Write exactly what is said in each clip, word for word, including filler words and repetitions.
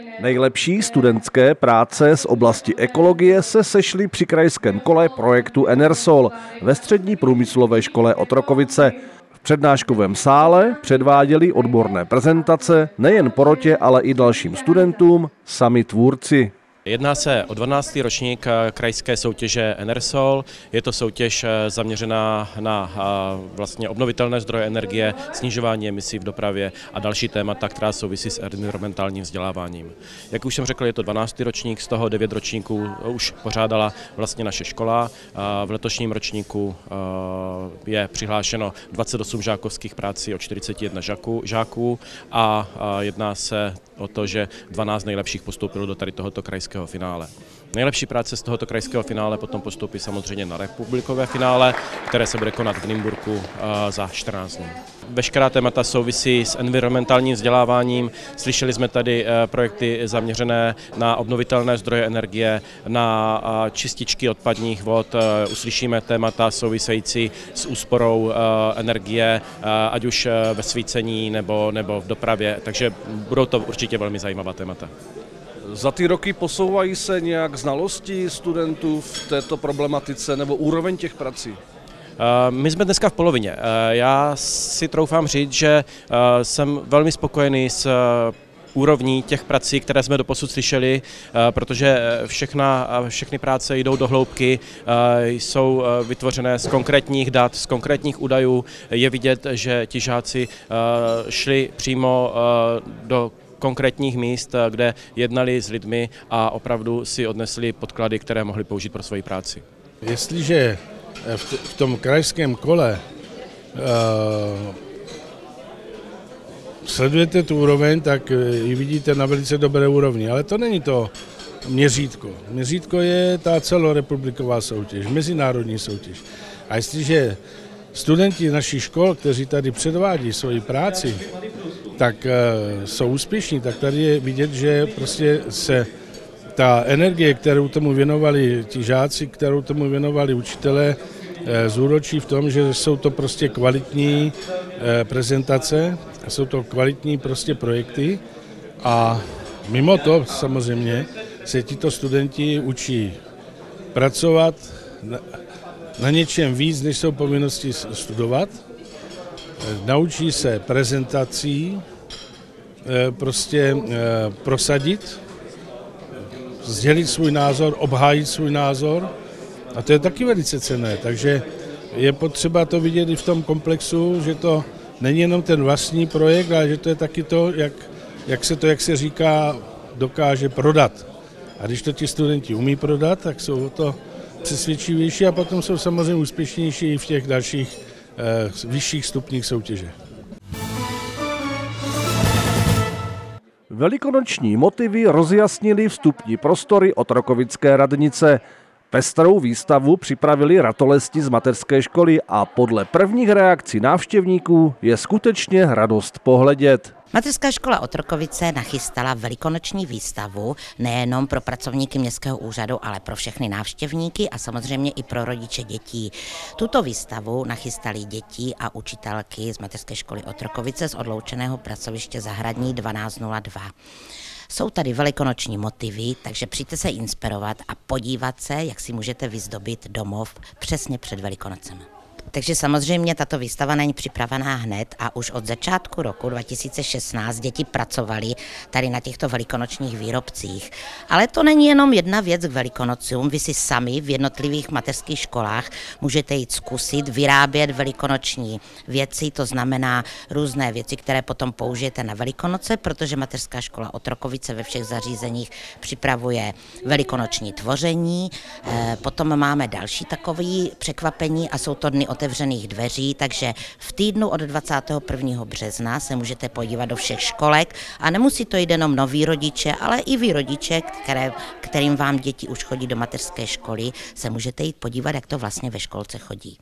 Nejlepší studentské práce z oblasti ekologie se sešly při krajském kole projektu Enersol ve střední průmyslové škole Otrokovice. V přednáškovém sále předváděli odborné prezentace nejen porotě, ale i dalším studentům, sami tvůrci. Jedná se o dvanáctý ročník krajské soutěže Enersol. Je to soutěž zaměřená na vlastně obnovitelné zdroje energie, snižování emisí v dopravě a další témata, která souvisí s environmentálním vzděláváním. Jak už jsem řekl, je to dvanáctý ročník, z toho devět ročníků už pořádala vlastně naše škola. V letošním ročníku je přihlášeno dvacet osm žákovských prací od čtyřicet jedna žáků a jedná se o to, že dvanáct nejlepších postoupilo do tady tohoto krajského finále. Nejlepší práce z tohoto krajského finále potom postoupí samozřejmě na republikové finále, které se bude konat v Nymburku za čtrnáct dní. Veškerá témata souvisí s environmentálním vzděláváním. Slyšeli jsme tady projekty zaměřené na obnovitelné zdroje energie, na čističky odpadních vod. Uslyšíme témata související s úsporou energie, ať už ve svícení nebo, nebo v dopravě. Takže budou to určitě velmi zajímavá témata. Za ty roky posouvají se nějak znalosti studentů v této problematice nebo úroveň těch prací? My jsme dneska v polovině. Já si troufám říct, že jsem velmi spokojený s úrovní těch prací, které jsme doposud slyšeli, protože všechna, všechny práce jdou do hloubky, jsou vytvořené z konkrétních dat, z konkrétních údajů. Je vidět, že ti žáci šli přímo do konkrétních míst, kde jednali s lidmi a opravdu si odnesli podklady, které mohli použít pro svoji práci. Jestliže v tom krajském kole uh, sledujete tu úroveň, tak ji vidíte na velice dobré úrovni, ale to není to měřítko. Měřítko je ta celorepubliková soutěž, mezinárodní soutěž. A jestliže studenti našich škol, kteří tady předvádí svoji práci, tak uh, jsou úspěšní, tak tady je vidět, že prostě se ta energie, kterou tomu věnovali ti žáci, kterou tomu věnovali učitelé, uh, zúročí v tom, že jsou to prostě kvalitní uh, prezentace, jsou to kvalitní prostě projekty a mimo to samozřejmě se tito studenti učí pracovat na, na něčem víc, než jsou povinnosti studovat. Naučí se prezentací prostě prosadit, sdělit svůj názor, obhájit svůj názor a to je taky velice cenné, takže je potřeba to vidět i v tom komplexu, že to není jenom ten vlastní projekt, ale že to je taky to, jak, jak se to, jak se říká, dokáže prodat. A když to ti studenti umí prodat, tak jsou to přesvědčivější a potom jsou samozřejmě úspěšnější i v těch dalších eh, vyšších stupních soutěže. Velikonoční motivy rozjasnily vstupní prostory Otrokovické radnice. Pestrou výstavu připravili ratolesti z mateřské školy a podle prvních reakcí návštěvníků je skutečně radost pohledět. Mateřská škola Otrokovice nachystala velikonoční výstavu nejenom pro pracovníky městského úřadu, ale pro všechny návštěvníky a samozřejmě i pro rodiče dětí. Tuto výstavu nachystali děti a učitelky z mateřské školy Otrokovice z odloučeného pracoviště Zahradní dvanáct nula dva. Jsou tady velikonoční motivy, takže přijďte se inspirovat a podívat se, jak si můžete vyzdobit domov přesně před Velikonocemi. Takže samozřejmě tato výstava není připravená hned a už od začátku roku dva tisíce šestnáct děti pracovaly tady na těchto velikonočních výrobcích. Ale to není jenom jedna věc k Velikonocům, vy si sami v jednotlivých mateřských školách můžete jít zkusit vyrábět velikonoční věci, to znamená různé věci, které potom použijete na Velikonoce, protože mateřská škola Otrokovice ve všech zařízeních připravuje velikonoční tvoření. Potom máme další takové překvapení a jsou to dny otevřených dveří, takže v týdnu od dvacátého prvního března se můžete podívat do všech školek a nemusí to jít jenom noví rodiče, ale i vy rodiče, které, kterým vám děti už chodí do mateřské školy, se můžete jít podívat, jak to vlastně ve školce chodí.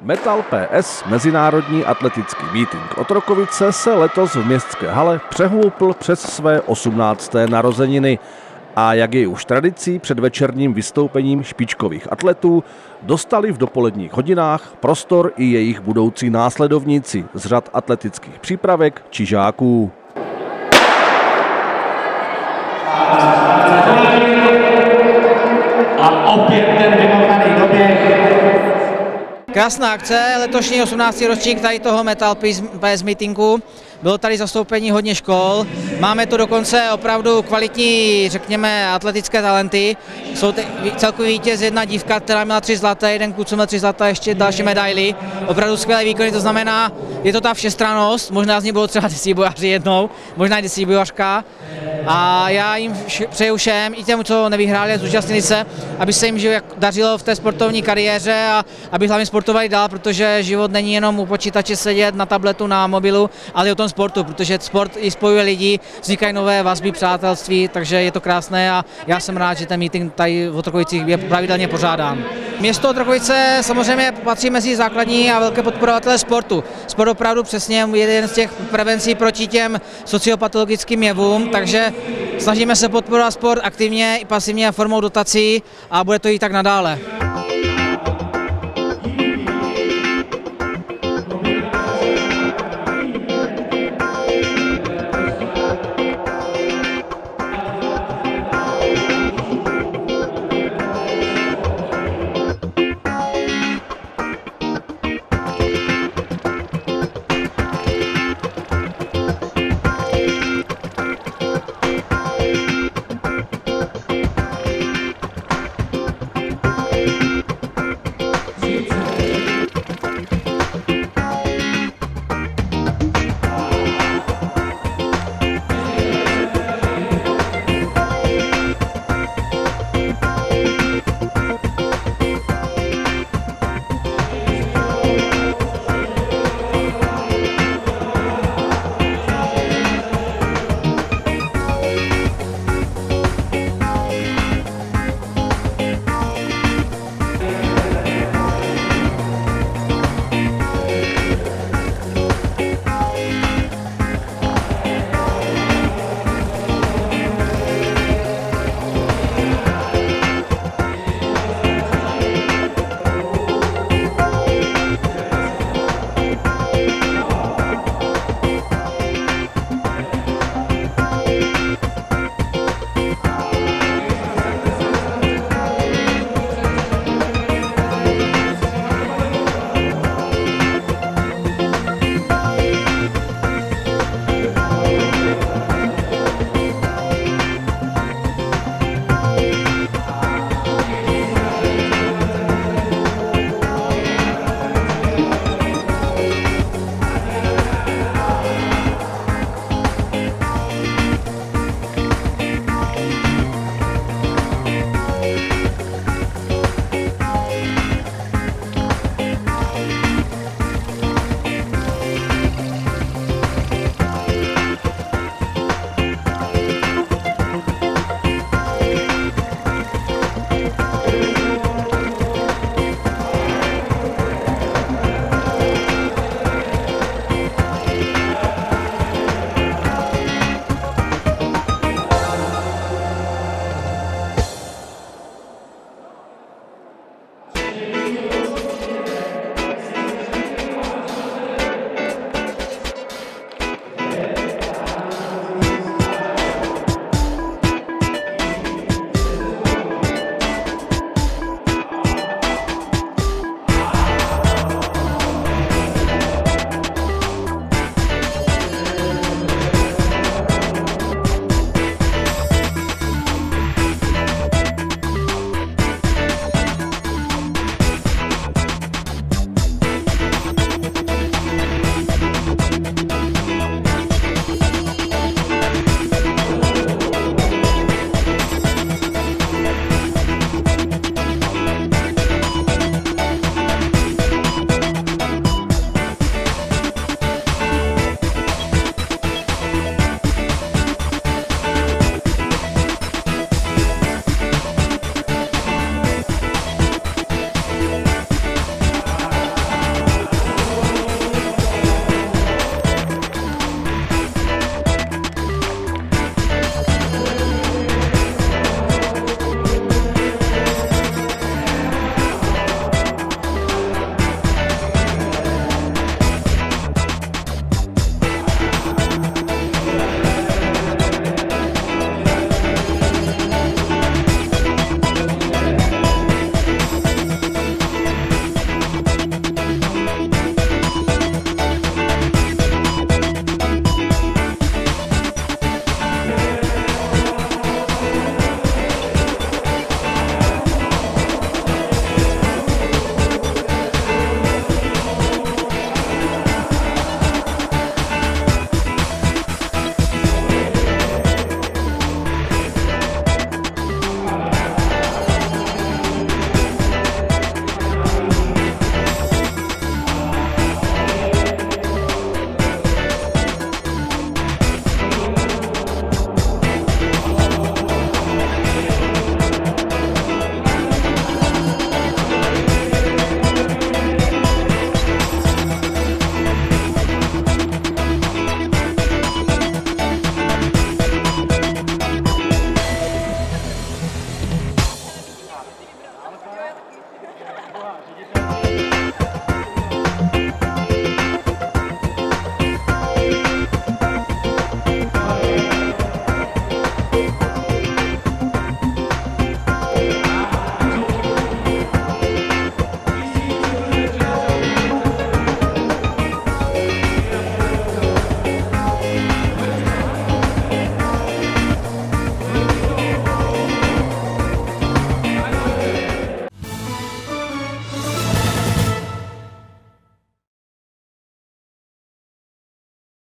Metal P S, mezinárodní atletický mítink Otrokovice, se letos v městské hale přehoupl přes své osmnácté narozeniny. A jak je už tradicí, před večerním vystoupením špičkových atletů dostali v dopoledních hodinách prostor i jejich budoucí následovníci z řad atletických přípravek či žáků. A opět ten vymochaný doběh. Krásná akce, letošní osmnáctý ročník tady toho Metal P S meetingu. Bylo tady zastoupení hodně škol, máme tu dokonce opravdu kvalitní, řekněme, atletické talenty. Jsou celkový vítěz, jedna dívka, která měla tři zlaté, jeden kluk, co měl tři zlaté, ještě další medaily. Opravdu skvělé výkony, to znamená, je to ta všestrannost, možná z ní budou třeba desíbojaři jednou, možná i desíbojařka. A já jim přeju všem, i těm, co nevyhráli, zúčastnili se, aby se jim dařilo v té sportovní kariéře a aby hlavně sportovali dál, protože život není jenom u počítače sedět na tabletu, na mobilu, ale i o tom sportu, protože sport i spojuje lidi, vznikají nové vazby, přátelství, takže je to krásné a já jsem rád, že ten meeting tady v Otrokovicích je pravidelně pořádán. Město Otrokovice samozřejmě patří mezi základní a velké podporovatele sportu. Sport opravdu přesně je jeden z těch prevencí proti těm sociopatologickým jevům, takže snažíme se podporovat sport aktivně i pasivně formou dotací a bude to i tak nadále.